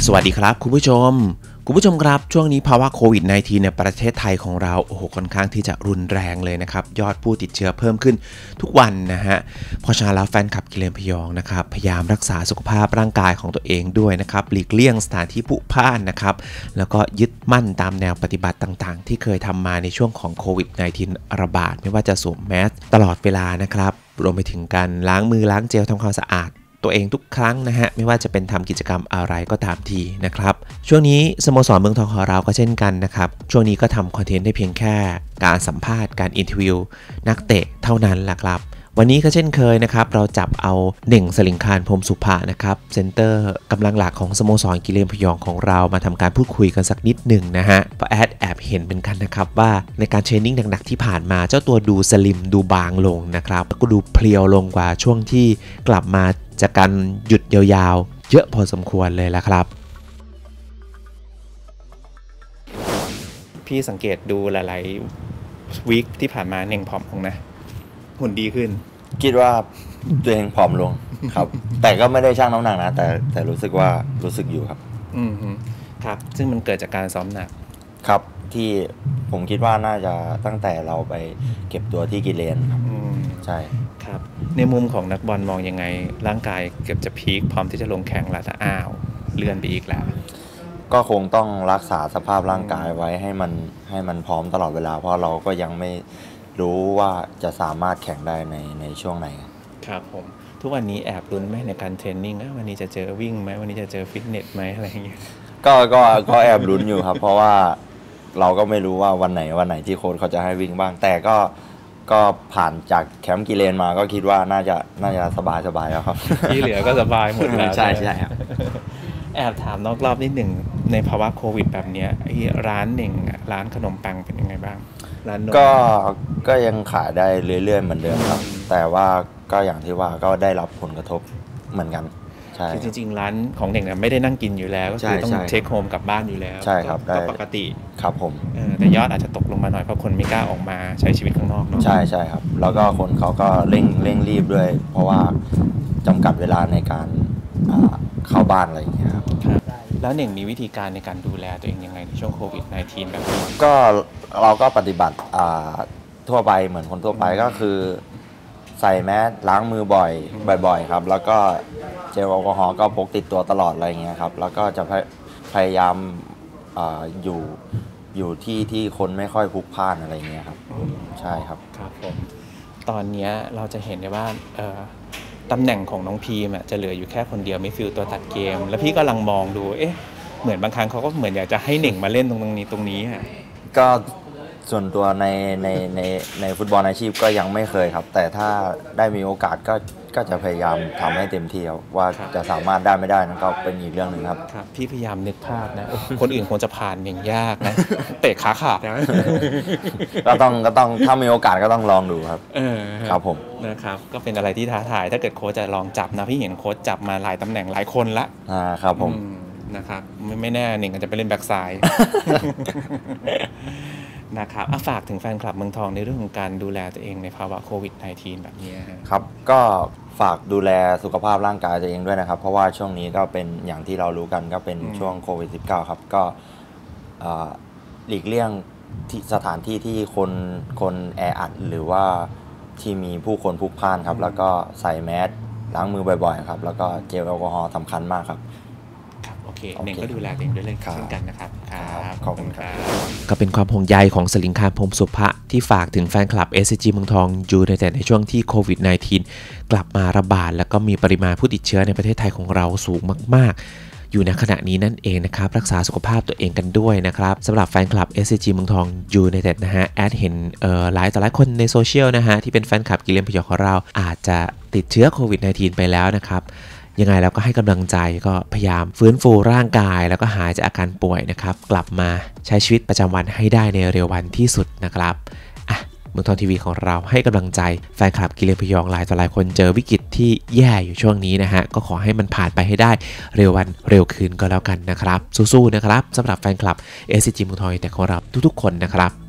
สวัสดีครับคุณผู้ชมครับช่วงนี้ภาวะโควิด -19 ในประเทศไทยของเราค่อนข้างที่จะรุนแรงเลยนะครับยอดผู้ติดเชื้อเพิ่มขึ้นทุกวันนะฮะเพราะฉะนั้นแล้วแฟนคลับกิเลนพยองนะครับพยายามรักษาสุขภาพร่างกายของตัวเองด้วยนะครับหลีกเลี่ยงสถานที่ผุพ่านนะครับแล้วก็ยึดมั่นตามแนวปฏิบัติต่างๆที่เคยทำมาในช่วงของโควิด -19 ระบาดไม่ว่าจะสวมแมสตลอดเวลานะครับรวมไปถึงการล้างมือล้างเจลทำความสะอาดตัวเองทุกครั้งนะฮะไม่ว่าจะเป็นทำกิจกรรมอะไรก็ตามทีนะครับช่วงนี้สโมสรเมืองทองของเราก็เช่นกันนะครับช่วงนี้ก็ทำคอนเทนต์ได้เพียงแค่การสัมภาษณ์การอินเทอร์วิวนักเตะเท่านั้นแหละครับวันนี้ก็เช่นเคยนะครับเราจับเอาเน่งสลิงคารพรหมสุภะนะครับเซนเตอร์กำลังหลักของสโมสรกิเลนพยองของเรามาทำการพูดคุยกันสักนิดหนึ่งนะฮะเพราะแอบเห็นเป็นกันนะครับว่าในการเทรนนิ่งหนักๆที่ผ่านมาเจ้าตัวดูสลิมดูบางลงนะครับแล้วก็ดูเพลียวลงกว่าช่วงที่กลับมาจากการหยุดยาวๆเยอะพอสมควรเลยละครับพี่สังเกตดูหลายๆวีคที่ผ่านมาเน่งผอมลงนะหุ่นดีขึ้นคิดว่าตัวเองผอมลงครับแต่ก็ไม่ได้ชั่งน้ำหนักนะแต่รู้สึกว่ารู้สึกอยู่ครับครับซึ่งมันเกิดจากการซ้อมหนักครับที่ผมคิดว่าน่าจะตั้งแต่เราไปเก็บตัวที่กิเลนครับใช่ครับในมุมของนักบอลมองยังไงร่างกายเกือบจะพีคพร้อมที่จะลงแข่งแล้วแต่เลื่อนไปอีกแล้วก็คงต้องรักษาสภาพร่างกายไว้ให้มันพร้อมตลอดเวลาเพราะเราก็ยังไม่รู้ว่าจะสามารถแข่งได้ในช่วงไหนครับผมทุกวันนี้แอบลุ้นไหมในการเทรนนิ่งวันนี้จะเจอวิ่งไหมวันนี้จะเจอฟิตเนสไหมอะไรอย่างเงี้ยก็แอบลุ้นอยู่ครับเพราะว่าเราก็ไม่รู้ว่าวันไหนที่โค้ชเขาจะให้วิ่งบ้างแต่ก็ผ่านจากแคมป์กิเลนมาก็คิดว่าน่าจะสบายแล้วครับที่เหลือก็สบายหมดแล้วใช่ครับแอบถามนอกรอบนิดหนึ่งในภาวะโควิดแบบนี้ร้านหนึ่งร้านขนมปังเป็นยังไงบ้างร้านนมก็ยังขายได้เรื่อยๆเหมือนเดิมครับแต่ว่าก็อย่างที่ว่าก็ได้รับผลกระทบเหมือนกันใช่จริงๆร้านของเด็กเนี่ยไม่ได้นั่งกินอยู่แล้วก็คือต้องเทคโฮมกลับบ้านอยู่แล้วใช่ครับก็ปกติครับผมแต่ยอดอาจจะตกลงมาหน่อยเพราะคนไม่กล้าออกมาใช้ชีวิตข้างนอกเนาะใช่ครับแล้วก็คนเขาก็เร่งรีบด้วยเพราะว่าจำกัดเวลาในการเข้าบ้านอะไรอย่างเงี้ยครับแล้วเน่งมีวิธีการในการดูแลตัวเองยังไงในช่วงโควิด -19 แบบนี้ก็เราก็ปฏิบัติทั่วไปเหมือนคนทั่วไปก็คือใส่แมสล้างมือบ่อยครับแล้วก็เจลแอลกอฮอล์ก็พกติดตัวตลอดอะไรเงี้ยครับแล้วก็จะพยายามอยู่ที่คนไม่ค่อยพลุกพล่านอะไรเงี้ยครับใช่ครับครับผมตอนนี้เราจะเห็นได้ว่าตำแหน่งของน้องพีมจะเหลืออยู่แค่คนเดียวมิดฟิลด์ตัวตัดเกมแล้วพี่กำลังมองดูเหมือนบางครั้งเขาก็เหมือนอยากจะให้เน่งมาเล่นตรงนี้ก็ส่วนตัวในฟุตบอลอาชีพก็ยังไม่เคยครับแต่ถ้าได้มีโอกาสก็จะพยายามทำให้เต็มที่ครับว่าจะสามารถได้ไม่ได้นั่นก็เป็นอีกเรื่องหนึ่งครับพี่พยายามนึกภาพนะคนอื่นคงจะผ่านอย่างยากนะเตะขาขาดนะก็ต้องถ้ามีโอกาสก็ต้องลองดูครับครับผมนะครับก็เป็นอะไรที่ท้าทายถ้าเกิดโค้ชจะลองจับนะพี่เห็นโค้ชจับมาหลายตำแหน่งหลายคนละครับผมนะครับไม่แน่หนึ่งอาจจะไปเล่นแบ็คไซด์นะครับฝากถึงแฟนคลับเมืองทองในเรื่องของการดูแลตัวเองในภาวะโควิด -19 แบบนี้ครับก็ฝากดูแลสุขภาพร่างกายตัวเองด้วยนะครับเพราะว่าช่วงนี้ก็เป็นอย่างที่เรารู้กันก็เป็นช่วงโควิด -19 ครับก็หลีกเลี่ยงที่สถานที่ที่คนแออัดหรือว่าที่มีผู้คนพลุกพล่านครับแล้วก็ใส่แมสล้างมือบ่อยๆครับแล้วก็เจลแอลกอฮอล์สำคัญมากครับโอเคเน่งก็ดูแลตัวเองด้วยเลยเช่นกันนะครับขอบคุณครับก็เป็นความห่วงใยของสลิงคารพรหมสุภะที่ฝากถึงแฟนคลับ SCG เมืองทองยูไนเต็ดในช่วงที่โควิด -19 กลับมาระบาดแล้วก็มีปริมาณผู้ติดเชื้อในประเทศไทยของเราสูงมากๆอยู่ในขณะนี้นั่นเองนะครับรักษาสุขภาพตัวเองกันด้วยนะครับสำหรับแฟนคลับ SCG เมืองทองยูไนเต็ดนะฮะเห็นหลายต่อหลายคนในโซเชียลนะฮะที่เป็นแฟนคลับกิเลนพยองของเราอาจจะติดเชื้อโควิด -19 ไปแล้วนะครับยังไงแล้วก็ให้กำลังใจก็พยายามฟื้นฟูร่างกายแล้วก็หายจากอาการป่วยนะครับกลับมาใช้ชีวิตประจำวันให้ได้ในเร็ววันที่สุดนะครับเมืองทองทีวีของเราให้กำลังใจแฟนคลับกิเลนพยองหลายต่อหลายคนเจอวิกฤตที่แย่อยู่ช่วงนี้นะฮะก็ขอให้มันผ่านไปให้ได้เร็ววันเร็วคืนก็แล้วกันนะครับสู้ๆนะครับสำหรับแฟนคลับ SCG เมืองทองแต่ของเราทุกๆคนนะครับ